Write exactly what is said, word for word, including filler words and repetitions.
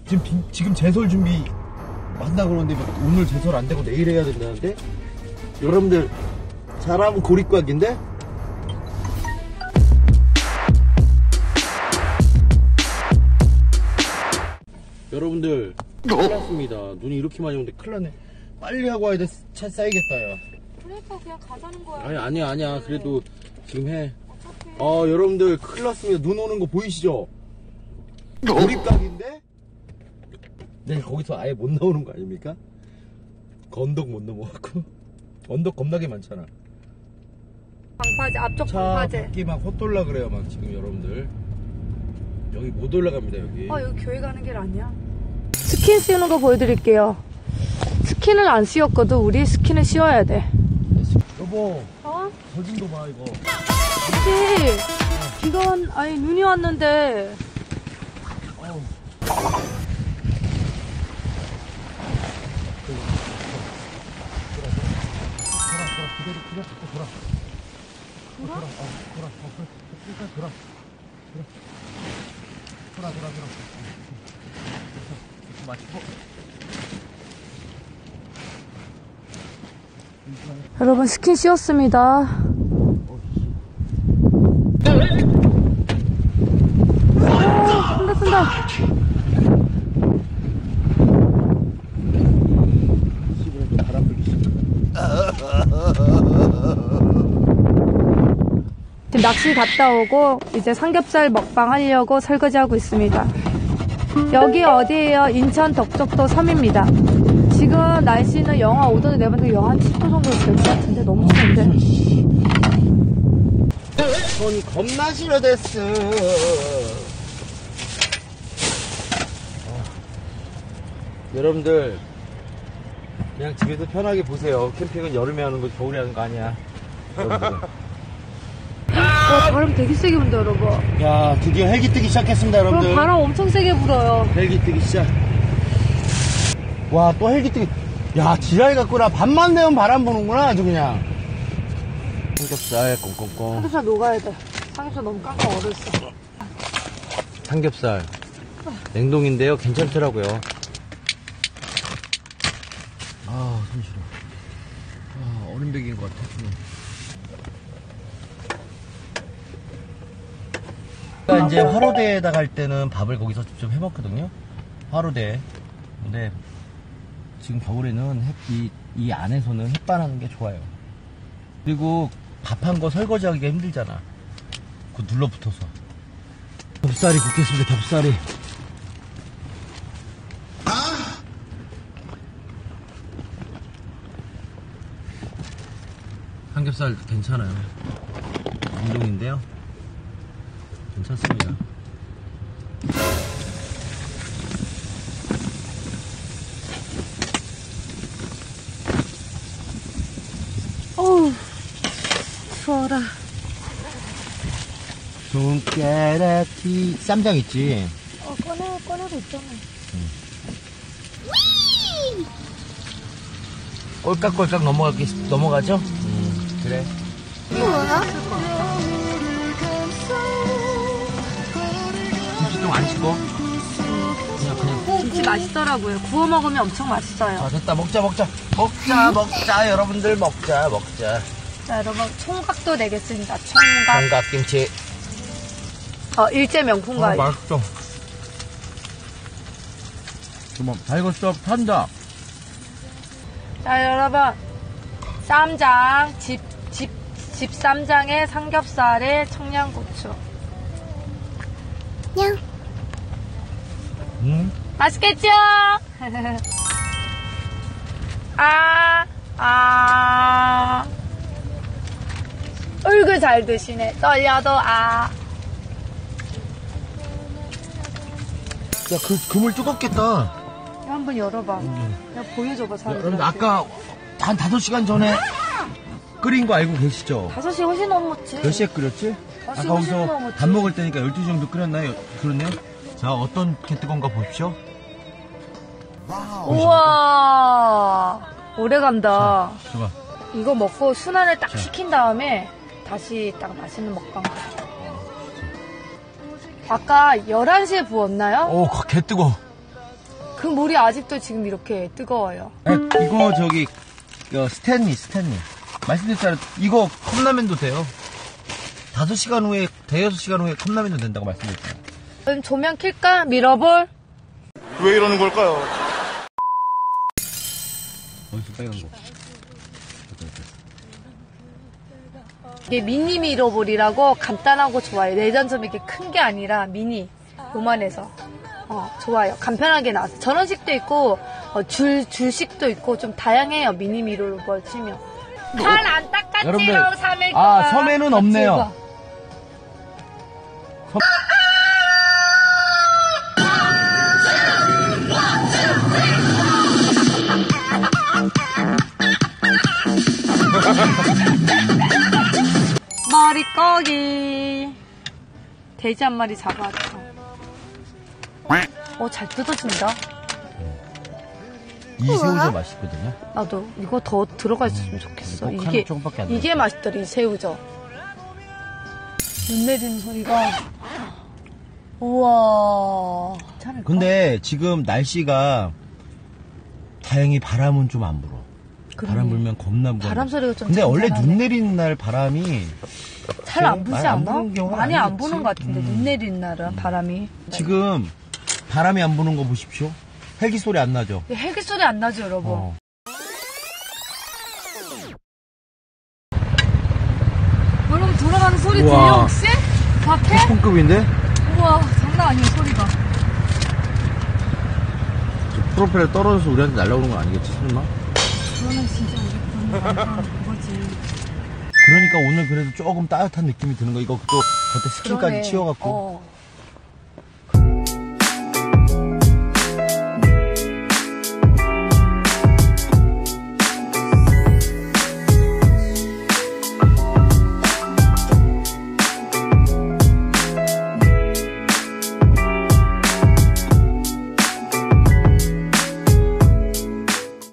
지금 비, 지금 제설 준비 만나 그러는데 오늘 제설 안 되고 내일 해야 된다는데 여러분들 잘하면 고립각인데. 여러분들 큰일 났습니다. 눈이 이렇게 많이 오는데 큰일 났네. 빨리 하고 와야 돼. 차 쌓이겠다 야. 그러니까 그냥 가자는 거야. 아니 아니야 아니야. 그래도 지금 해. 어 여러분들 큰일 났습니다. 눈 오는 거 보이시죠? 고립각인데 내가 거기서 아예 못 나오는 거 아닙니까? 언덕 못 넘어가고. 언덕 겁나게 많잖아. 방파제, 앞쪽 차 방파제. 밖이 막 헛돌라 그래요 막 지금 여러분들. 여기 못 올라갑니다 여기. 아 여기 교회 가는 길 아니야? 스킨 씌우는 거 보여드릴게요. 스킨을 안 씌웠거든. 우리 스킨을 씌워야 돼. 여보 어? 젖은 거 봐 이거. 그치? 비가 왔, 아니 눈이 왔는데. 어우. 돌아, 돌아, 돌아, 돌아, 돌아, 돌아, 돌아, 돌아, 돌아, 돌아, 돌아, 돌아, 돌아, 돌아, 돌아, 맞추고. 여러분 스킨 씌웠습니다. 오, 쏜다 쏜다. 지금 낚시 갔다 오고 이제 삼겹살 먹방 하려고 설거지하고 있습니다. 여기 어디예요? 인천 덕적도 섬입니다. 지금 날씨는 영하 오 도는 내봤는데 영하 십 도 정도 될 것 같은데 너무 추운데. 손 겁나 싫어 됐어. 어. 여러분들 그냥 집에서 편하게 보세요. 캠핑은 여름에 하는 거 겨울에 하는 거 아니야. 여러분들. 와, 바람 되게 세게 분다 여러분. 야 드디어 헬기 뜨기 시작했습니다 여러분들. 바람 엄청 세게 불어요. 헬기 뜨기 시작. 와 또 헬기 뜨기. 야 지랄 같구나. 밤만 되면 바람 부는구나 아주 그냥. 삼겹살 꽁꽁꽁. 삼겹살 녹아야 돼. 삼겹살 너무 깡깡 얼었어. 삼겹살 냉동인데요 괜찮더라고요. 아 손 시려. 아 얼음백인 것 같아. 그러니까 이제 화로대에다 갈 때는 밥을 거기서 직접 해 먹거든요. 화로대. 근데 지금 겨울에는 햇, 이, 이 안에서는 햇반하는 게 좋아요. 그리고 밥한 거 설거지하기가 힘들잖아. 그 눌러붙어서. 겹살이 굽겠습니다. 겹살이. 삼겹살 괜찮아요. 냉동인데요. 괜찮습니다. 어우 추워라. 손가락이 쌈장 있지? 어 꺼내 꺼내고 있잖아. 응. 꼴깍꼴깍 넘어가기 넘어가죠? 음, 그래. 뭐야? 김치통 안 씻고? 그냥 그냥. 김치 맛있더라고요. 구워 먹으면 엄청 맛있어요. 자 됐다 먹자 먹자 먹자 응? 먹자 여러분들 먹자 먹자. 자 여러분 총각도 내겠습니다. 총각. 총각김치. 어 일제 명품가요. 어, 맛있어. 좀 다 익었어. 탄다. 자 여러분 쌈장 집, 집, 집 쌈장에 삼겹살에 청양고추. 냥. 음? 맛있겠죠? 아, 아. 얼굴 잘 드시네. 떨려도 아. 야, 그, 그물 뜨겁겠다. 한번 열어봐. 음. 야, 보여줘봐, 사람들. 여러분, 아까 한 다섯 시간 전에 끓인 거 알고 계시죠? 다섯 시 훨씬 넘었지. 몇 시에 끓였지? 아까 거기서 밥 먹을 때니까 열두 시 정도 끓였나요? 그렇네요? 자, 어떤 게 뜨거운가 보십시오. 우와, 오래 간다. 자, 줘봐. 이거 먹고 순환을 딱 자. 시킨 다음에 다시 딱 맛있는 먹방. 아까 열한 시에 부었나요? 오, 개 뜨거. 그 물이 아직도 지금 이렇게 뜨거워요. 아, 이거 저기 어, 스탠리 스탠리 말씀드렸잖아요. 이거 컵라면도 돼요. 다섯 시간 후에 대여섯 시간 후에 컵라면도 된다고 말씀드렸잖아요. 그럼 조명 킬까? 미러볼? 왜 이러는 걸까요? 어디서 빨간 거? 이게 미니 미러볼이라고 간단하고 좋아요. 내전점 이렇게 큰 게 아니라 미니 요만해서 어, 좋아요. 간편하게 나와서 전원식도 있고 어, 줄 줄식도 있고 좀 다양해요. 미니 미러볼 치면. 칼 안 닦았지롱 여러분들, 삼일 아, 동안. 섬에는 없네요. 섬... 머리 꺼기. 돼지 한 마리 잡아왔죠. 어, 잘 뜯어진다. 이 새우젓 맛있거든요. 나도 이거 더 들어가 있었으면 좋겠어. 꼭 이게 하나 조금밖에 안 이게 들어있어. 맛있더라, 이 새우젓. 눈 내리는 소리가. 우와. 괜찮을까? 근데 지금 날씨가 다행히 바람은 좀 안 불어. 그러네. 바람 불면 겁나 무거워. 바람 소리가 좀 근데 원래 잔잔하네. 눈 내리는 날 바람이 잘 안 부지 많이 안 않아? 부는 경우는 많이 안 아니겠지. 부는 것 같은데 음. 눈 내리는 날은 바람이. 지금 바람이 안 부는 거 보십시오. 헬기 소리 안 나죠? 헬기 소리 안 나죠, 여러분? 어. 여러분 돌아가는 소리 우와. 들려 혹시? 밖에? 폰급인데? 우와, 장난 아니에요 소리가. 저 프로펠러 떨어져서 우리한테 날아오는 건 아니겠지, 설마? 그거는 진짜 우리 그런 거지. 그러니까 오늘 그래도 조금 따뜻한 느낌이 드는 거. 이거 또 겉에 스킨까지 그러네. 치워갖고. 어.